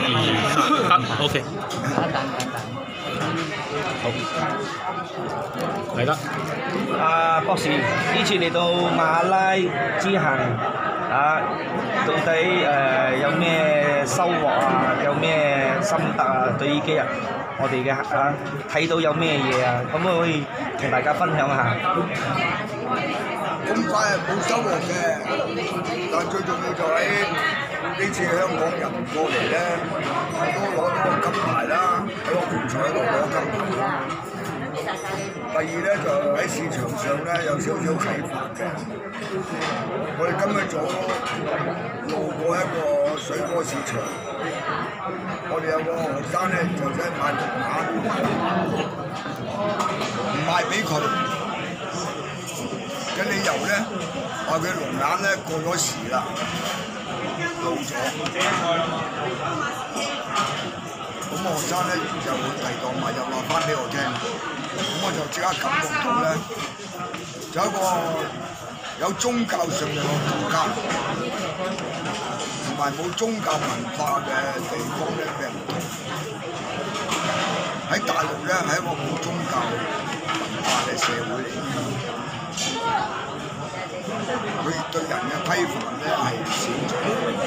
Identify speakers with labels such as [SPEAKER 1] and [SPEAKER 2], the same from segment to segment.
[SPEAKER 1] 得 OK，好，嚟啦。
[SPEAKER 2] 博士，呢次嚟到馬拉之行到底有咩收穫啊？有咩心得啊？對呢幾日我哋嘅睇到有咩嘢啊？可唔可以同大家分享下？
[SPEAKER 3] 咁快係冇收穫嘅，但最重要就係呢次香港人過嚟咧，都攞到個金牌啦，喺個拳賽度攞金牌啦。第二咧就喺市場上咧有少少啟發嘅。我哋今日早路過一個水果市場，我哋有個學生咧就想買龍眼，唔賣俾佢嘅理由咧，話佢龍眼咧過咗時啦，老咗。咁學生咧就會第檔買又話翻俾我聽，咁我就即刻感覺到咧，就一個有宗教信仰嘅國家，同埋冇宗教文化嘅地方咧並唔同。喺大陸咧係一個冇宗教文化嘅社會嚟，佢對人嘅批判咧係少咗。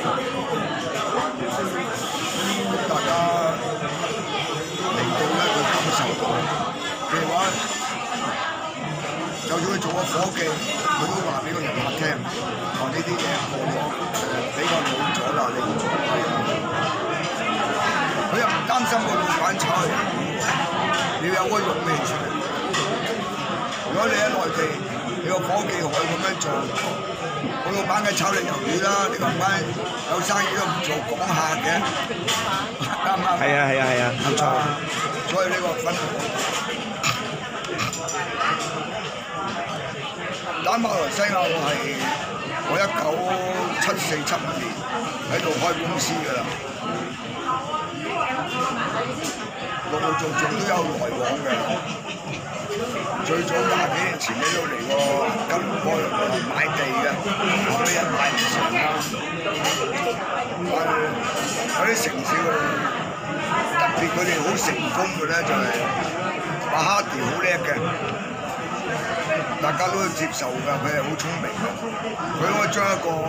[SPEAKER 3] 大家嚟到咧，佢感受到，譬如話，就算佢做個伙計，佢都話俾個遊客聽，話呢啲嘢過咗，比較老咗啦，你唔做啦。佢又唔擔心個老闆炒佢，你要有個勇氣出嚟。如果你喺內地，你個伙計可以咁樣做，個老闆梗係炒你魷魚啦，你個老闆有生意都唔做，講下嘅。啱唔啱？
[SPEAKER 2] 係啊，冇錯。
[SPEAKER 3] 所以呢個分打馬來西亞我1974-75年喺度開公司㗎啦，陸陸續續都有來往嘅。最早20幾年前你都嚟過金門開買地嘅，後尾人買唔成啦。有啲城市特別佢哋好成功嘅咧，就係馬哈迪好叻嘅，大家都接受㗎，佢係好聰明嘅，佢可以將一個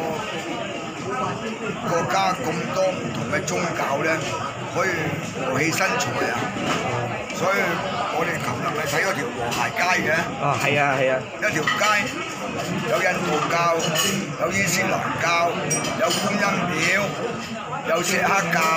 [SPEAKER 3] 國家咁多唔同嘅宗教咧，可以和氣生財啊！所以我哋琴日咪睇嗰條和諧街嘅。
[SPEAKER 2] 係啊。
[SPEAKER 3] 一條街有印度教，有伊斯蘭教，有觀音廟，有錫克教，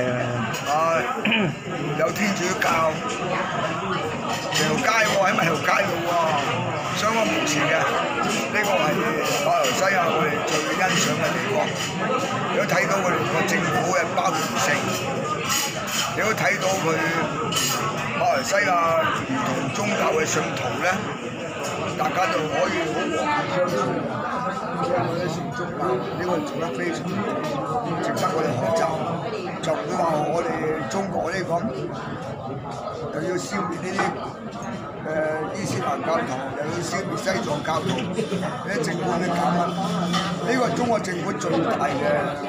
[SPEAKER 3] 有天主教，成條街喎，喺埋條街度喎，相安無事嘅。呢個係馬來西亞我哋最欣賞嘅地方。如果睇到佢哋個政府嘅包容性，如果睇到佢馬來西亞唔同宗教嘅信徒咧，大家就可以好和諧相處。所以我哋善宗教呢個做得非常值得我哋學習，就唔會話我哋中國呢講又要消滅呢啲伊斯蘭教徒，又要消滅西藏教徒，呢啲政府嘅教乜？呢個係中國政府最大嘅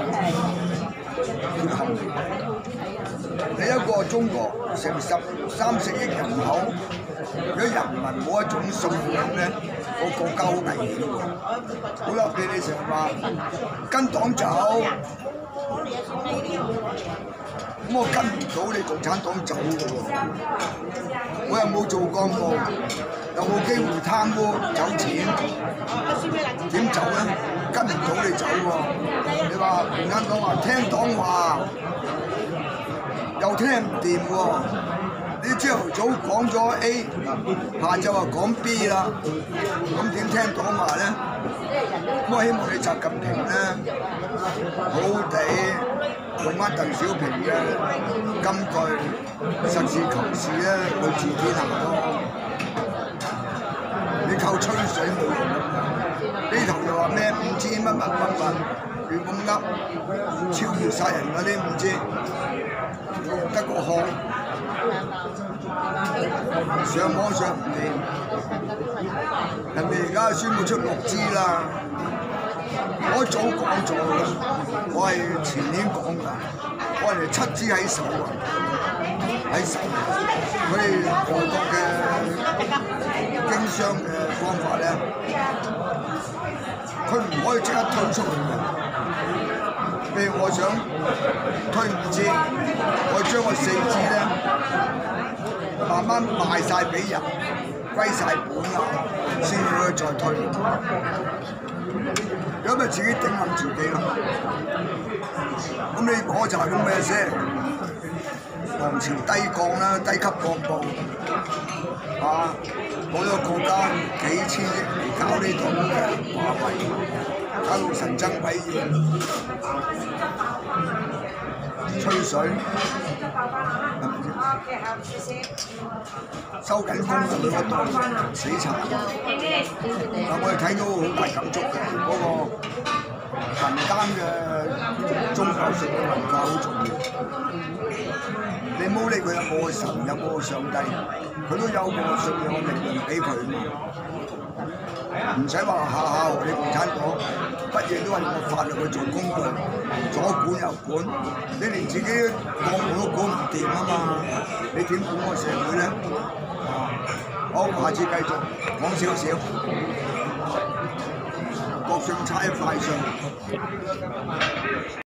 [SPEAKER 3] 缺陷。你一個中國成13-14億人口，如果人民冇一種信仰咧，個國家好危險喎。好啦，你成日話跟黨走，咁我跟唔到你共產黨走嘅喎，我又冇做幹部，又冇機會貪污走錢，點走咧？跟唔到你走喎。你話共產黨話聽黨話，又聽唔掂喎。你朝頭早講咗 A， 下晝話講 B 啦，咁點聽黨話咧？咁我希望你習近平咧，好好地用翻鄧小平嘅金句，實事求是咧去治天下咯。你靠吹水冇用㗎，呢頭又話咩5G乜亂咁噏，超越曬人嗰啲5G，得個殼。上網上唔掂，人哋而家宣布出6G啦，我早講咗啦，我係前年講㗎， 我哋出之喺手啊，喺手。佢哋外國嘅經商嘅方法咧，佢唔可以即刻推出去嘅。譬如我想推5支，我將個4支咧慢慢賣晒俾人，歸晒本啦，先可以再推。咁咪自己頂冧自己咯。咁你嗰就係咁嘅先，唐朝低降啦，低級幹部啊，嗰個國家幾千億嚟搞呢度嘅華為，搞到神憎鬼厭，吹水，係咪先？收緊風啊！佢嗰度死殘，但我哋睇到好大感觸嘅嗰個民間嘅宗教性嘅文化好重要。你冇理佢有冇神有冇上帝，佢都有個信仰嘅力量俾佢嘛。唔使話下下你共產黨，乜嘢都係用法律去做工具，左管右管，你連自己國務都管唔掂啊嘛！你點管個社會咧？好，下次繼續講少少，國信差快訊。